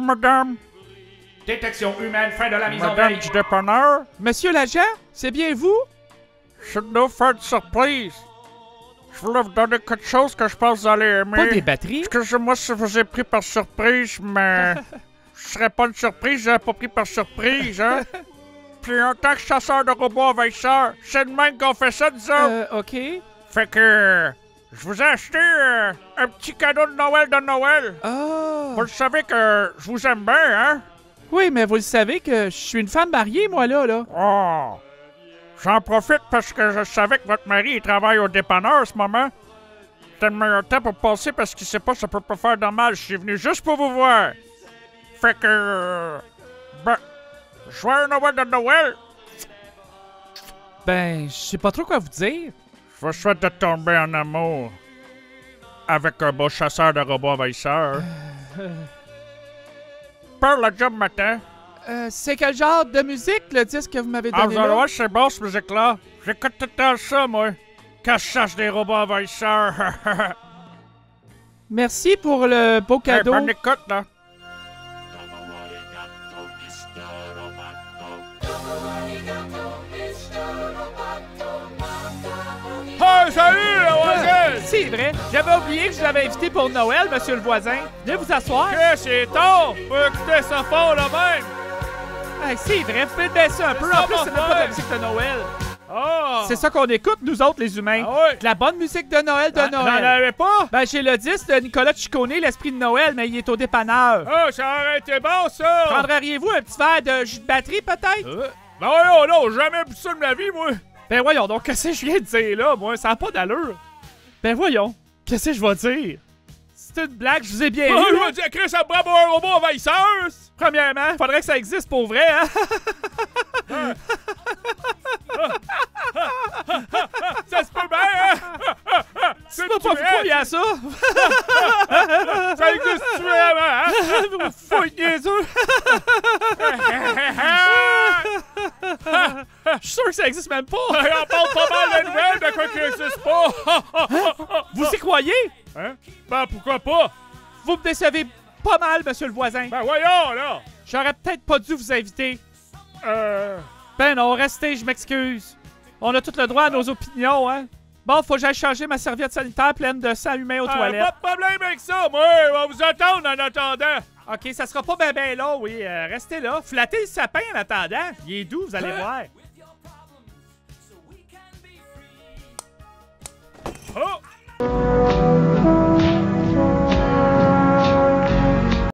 madame. Détection humaine, fin de la mise en Madame veille. du dépanneur. Monsieur l'agent, c'est bien vous? Je vais vous faire une surprise. Je voulais vous donner quelque chose que je pense que vous allez aimer. Pas des batteries? Excusez-moi si je vous ai pris par surprise, mais... je serais pas une surprise, j'avais pas pris par surprise, hein? Puis en tant que chasseur de robots envahisseurs, c'est de même qu'on fait ça, disons. OK. Fait que... je vous ai acheté un petit cadeau de Noël. Ah! Vous le savez que je vous aime bien, hein? Oui, mais vous le savez que je suis une femme mariée, moi, là. Oh! J'en profite parce que je savais que votre mari il travaille au dépanneur en ce moment. C'était le meilleur temps pour passer parce qu'il sait pas ça peut pas faire de mal. Je suis venu juste pour vous voir. Fait que... ben... joyeux Noël de Noël! Ben, je sais pas trop quoi vous dire. Je vous souhaite de tomber en amour avec un beau chasseur de robots envahisseurs. Peur la job matin. C'est quel genre de musique, le disque que vous m'avez Ah, donné vous allez là? voir, c'est bon, cette musique-là. J'écoute tout le temps ça, moi. Quand je chasse des robots envahisseurs. Merci pour le beau Hey, cadeau. bonne écoute, là. Hey, salut, le voisin! C'est vrai, j'avais oublié que je l'avais invité pour Noël, monsieur le voisin. Venez vous asseoir. Que c'est tard! Faut écouter ça fort, là même! Hey, c'est vrai, vous pouvez le baisser un peu. Ça En plus, va c'est même pas de faire. la musique de Noël. Ah! C'est ça qu'on écoute, nous autres, les humains. Ah ouais? De la bonne musique de Noël de N'en Noël. avais pas? Ben, j'ai le disque de Nicolas Ciccone, l'esprit de Noël, mais il est au dépanneur. Ah, ça aurait été bon, ça! Prendriez-vous un petit verre de jus de batterie, peut-être? Ben voyons, non, jamais bu ça de ma vie, moi! Ben voyons, donc, qu'est-ce que je viens de dire là, moi? Ça n'a pas d'allure. Ben voyons, qu'est-ce que je vais dire? C'est une blague, je vous ai bien Ah, vu. je vais dire, Chris, ça prend pour un robot envahisseur! Premièrement, faudrait que ça existe pour vrai, hein? Ça se peut bien, hein? Tu vas pas vous croire à ça? Ça existe vraiment, hein? Fouille niaiseux! Je suis sûr que ça existe même pas! On parle pas mal de nouvelles de quoi qui n'existe pas! Vous y croyez? Hein? Ben pourquoi pas? Vous me décevez pas mal, monsieur le voisin. Ben voyons, là! J'aurais peut-être pas dû vous inviter. Ben non, restez, je m'excuse. On a tout le droit à nos opinions, hein? Bon, faut que j'aille changer ma serviette sanitaire pleine de sang humain aux toilettes. Pas de problème avec ça, moi! On va vous attendre en attendant! OK, ça sera pas ben long, oui. Restez là. Flattez le sapin en attendant. Il est doux, vous allez voir.